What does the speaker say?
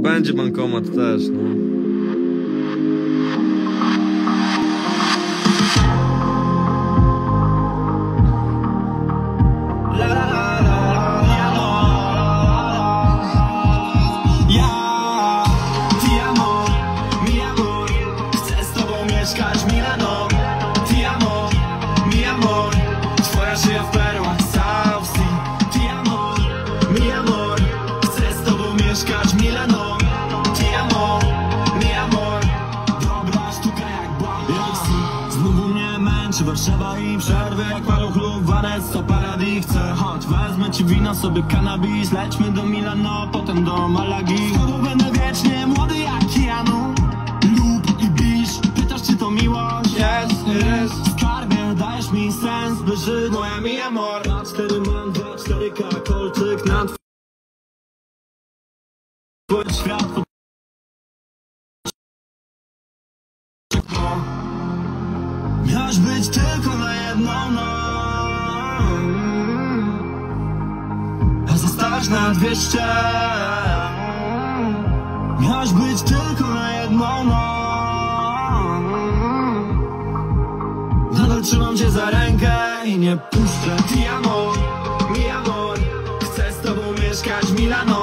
będzie bankomat też, no. Milano, ti amo, mi amor. Twoja szyja w perłach South Sea. Ti amo, mi amor. Chcę z tobą mieszkać Milano, ti amo, mi amor. Dobra sztuka jak Bambaxi. Znowu mnie męczy Warszawa i przerwy jak paluch lub Vanessa Paradis. Chcę, chodź wezmę ci wino, sobie cannabis. Lećmy do Milano, potem do Malagi. Znowu będę wiecznie młody jak Keanu. Miłość jest, jest. Skarbie, dajesz mi sens, by żyć. Moja mi amor. 2-4 mam, 2-4K, kolczyk na twój świat. Miałeś być tylko na jedną noc, a zostałaś na 200. Miałeś być tylko na jedną noc. Nadal trzymam cię za rękę i nie puszczę. Ti amo, mi amor. Chcę z tobą mieszkać Milano.